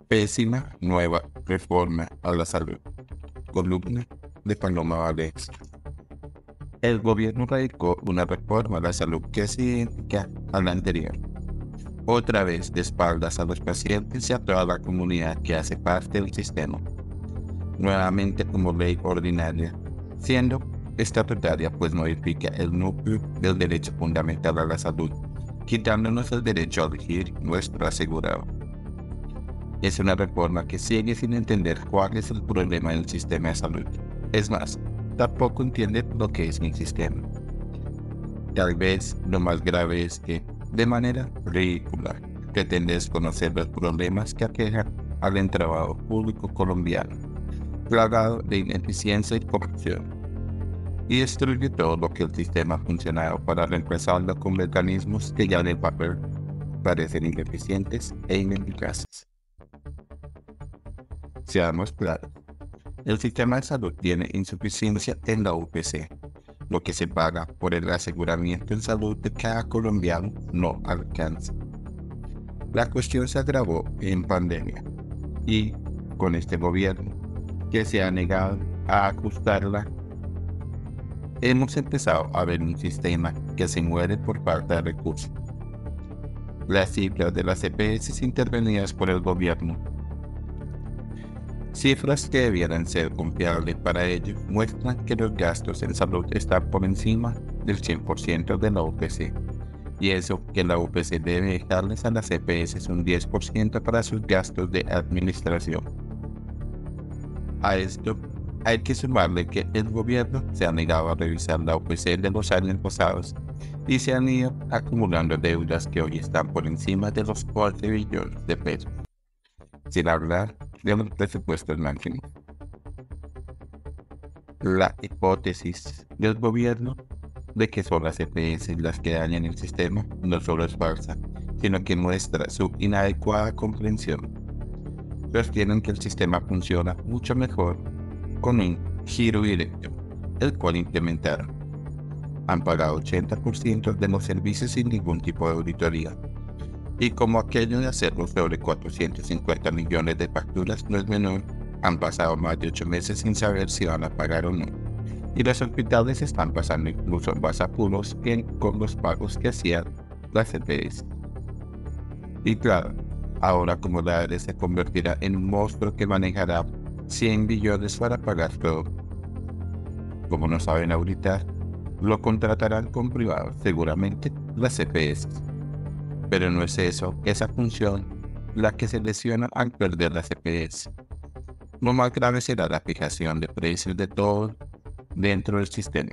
Pésima nueva reforma a la salud. Columna de Paloma Valencia. El gobierno radicó una reforma a la salud que es idéntica a la anterior. Otra vez de espaldas a los pacientes y a toda la comunidad que hace parte del sistema. Nuevamente como ley ordinaria, siendo estatutaria pues modifica el núcleo del derecho fundamental a la salud, quitándonos el derecho a elegir nuestro asegurado. Es una reforma que sigue sin entender cuál es el problema del sistema de salud. Es más, tampoco entiende lo que es un sistema. Tal vez lo más grave es que, de manera ridícula, pretende desconocer los problemas que aquejan al entramado público colombiano, plagado de ineficiencia y corrupción, y destruye todo lo que el sistema ha funcionado para reemplazarlo con mecanismos que ya en el papel parecen ineficientes e ineficaces. Seamos claros, el sistema de salud tiene insuficiencia en la UPC. Lo que se paga por el aseguramiento en salud de cada colombiano no alcanza. La cuestión se agravó en pandemia y con este gobierno que se ha negado a ajustarla, hemos empezado a ver un sistema que se muere por falta de recursos. Las cifras de las EPS intervenidas por el gobierno, cifras que debieran ser confiables para ello, muestran que los gastos en salud están por encima del 100% de la UPC, y eso que la UPC debe dejarles a las EPS un 10% para sus gastos de administración. A esto hay que sumarle que el gobierno se ha negado a revisar la UPC de los años pasados y se han ido acumulando deudas que hoy están por encima de los 4 billones de pesos, sin hablar de los presupuestos máximos. La hipótesis del gobierno de que son las EPS las que dañan el sistema no solo es falsa, sino que muestra su inadecuada comprensión. Sostienen que el sistema funciona mucho mejor con un giro directo, el cual implementaron. Han pagado 80% de los servicios sin ningún tipo de auditoría. Y como aquello de hacerlo sobre 450 millones de facturas no es menor, han pasado más de 8 meses sin saber si van a pagar o no. Y los hospitales están pasando incluso más apuros con los pagos que hacían las EPS. Y claro, ahora como la ARS se convertirá en un monstruo que manejará 100 billones para pagar todo. Como no saben auditar, lo contratarán con privados, seguramente las EPS. Pero no es esa función, la que se lesiona al perder las EPS. Lo más grave será la fijación de precios de todo dentro del sistema.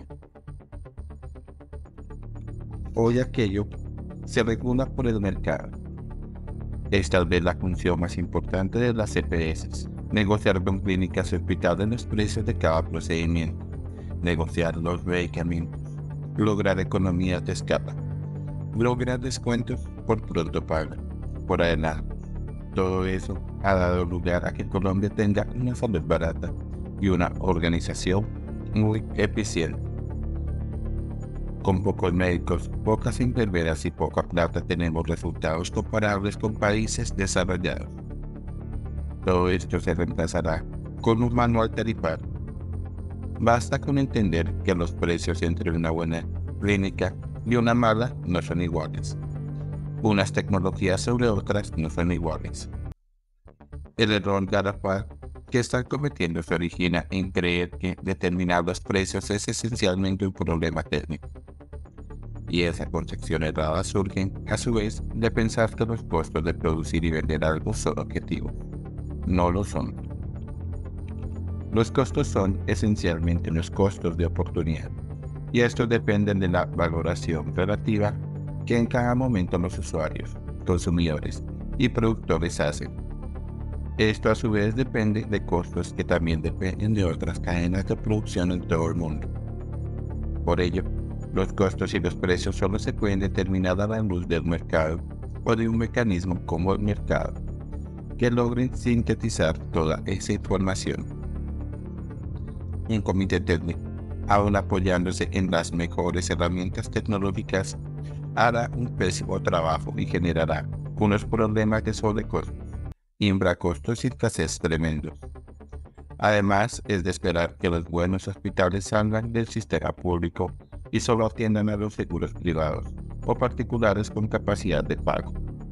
Hoy aquello se regula por el mercado. Es tal vez la función más importante de las EPS, negociar con clínicas y hospitales los precios de cada procedimiento, negociar los medicamentos, lograr economías de escala, lograr descuentos por pronto pago, por adelante. Todo eso ha dado lugar a que Colombia tenga una salud barata y una organización muy eficiente. Con pocos médicos, pocas enfermeras y poca plata tenemos resultados comparables con países desarrollados. Todo esto se reemplazará con un manual tarifario. Basta con entender que los precios entre una buena clínica y una mala no son iguales. Unas tecnologías sobre otras no son iguales. El error garrafal que están cometiendo se origina en creer que determinar los precios es esencialmente un problema técnico. Y esa concepción errada surge, a su vez, de pensar que los costos de producir y vender algo son objetivos. No lo son. Los costos son esencialmente los costos de oportunidad, y estos dependen de la valoración relativa que en cada momento los usuarios, consumidores y productores hacen. Esto a su vez depende de costos que también dependen de otras cadenas de producción en todo el mundo. Por ello, los costos y los precios solo se pueden determinar a la luz del mercado o de un mecanismo como el mercado, que logren sintetizar toda esa información. Un comité técnico, aún apoyándose en las mejores herramientas tecnológicas, hará un pésimo trabajo y generará unos problemas de sobrecosto, infracostos y escasez tremendos. Además, es de esperar que los buenos hospitales salgan del sistema público y solo atiendan a los seguros privados o particulares con capacidad de pago.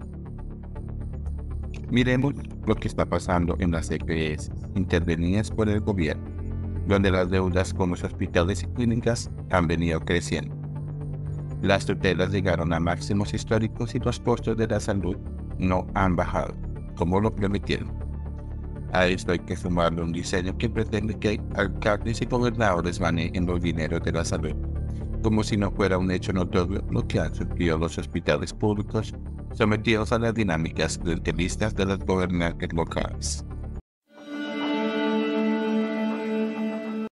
Miremos lo que está pasando en las EPS intervenidas por el gobierno, donde las deudas con los hospitales y clínicas han venido creciendo. Las tutelas llegaron a máximos históricos y los costos de la salud no han bajado, como lo prometieron. A esto hay que sumarle un diseño que pretende que alcaldes y gobernadores manejen los dineros de la salud, como si no fuera un hecho notorio lo que han sufrido los hospitales públicos sometidos a las dinámicas clientelistas de las gobernantes locales.